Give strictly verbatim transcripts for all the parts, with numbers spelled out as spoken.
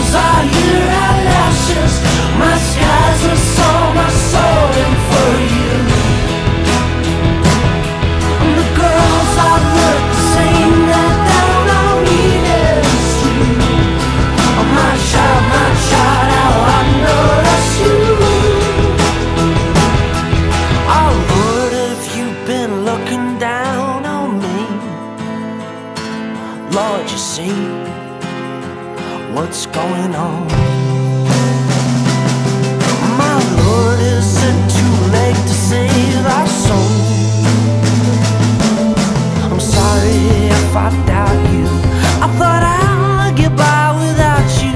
girls are your eyelashes, my skies are song, my soul and for you. And the girls all look the same, they're down on me, it's true. Oh, my child, my child, how I know that's you. Oh Lord, have you been looking down on me? Lord, you see what's going on. My Lord, is it too late to save our soul? I'm sorry if I doubt you. I thought I'd get by without you.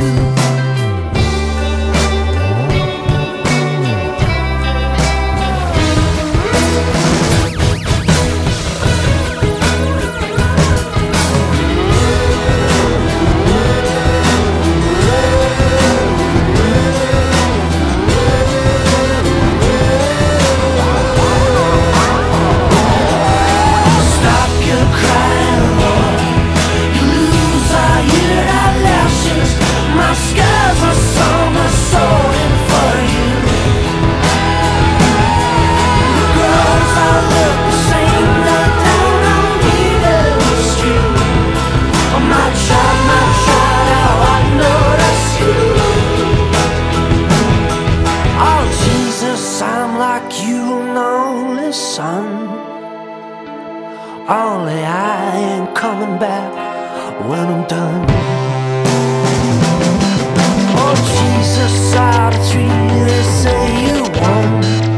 Son, only I ain't coming back when I'm done. Oh Jesus, out of three, they say you won.